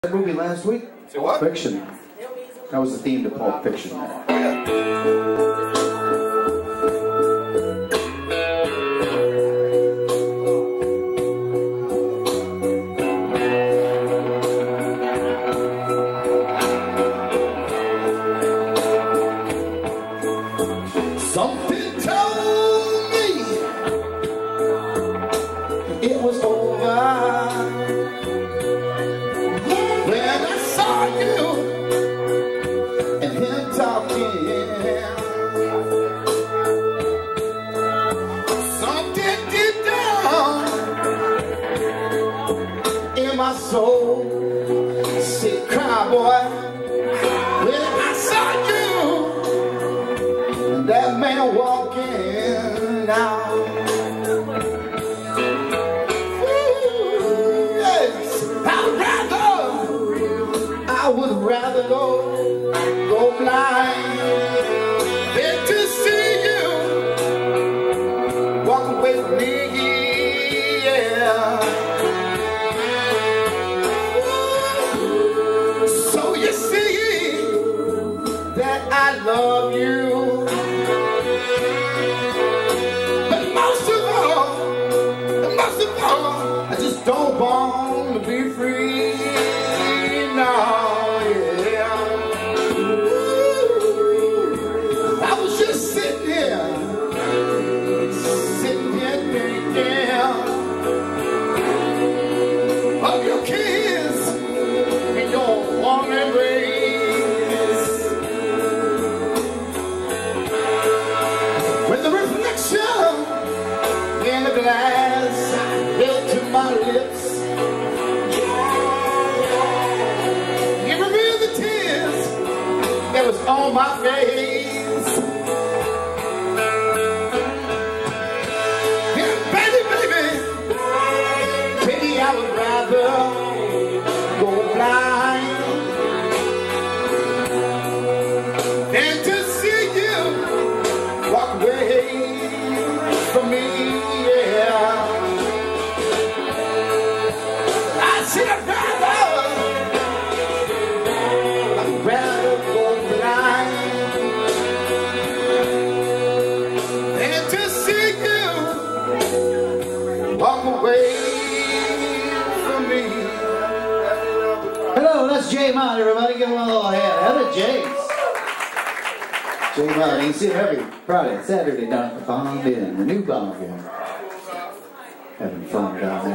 Movie last week? What? Fiction. That was the theme to Pulp Fiction. Something told me it was over when I saw you and him talking. Something deep down in my soul said, "Cry, boy." When I saw you, that man walking out. Ooh, yes, I would rather go blind than to see you walk away from me. Yeah. So you see that I love you. I just don't want to be free now, yeah. I was just sitting here thinking of your kiss and your warm embrace. With the reflection in the glass held to my lips, you revealed the tears that was on my face. And baby, I would rather go blind than to see you walk away from me. I'd rather go blind than to see you walk away from me. Hello, that's Jay Mohn, everybody. Give him a little hand. Hello, Jays. Jay Mohn, you can see him every Friday and Saturday down at the Bomb Inn, the new Bomb Inn. Having fun down there.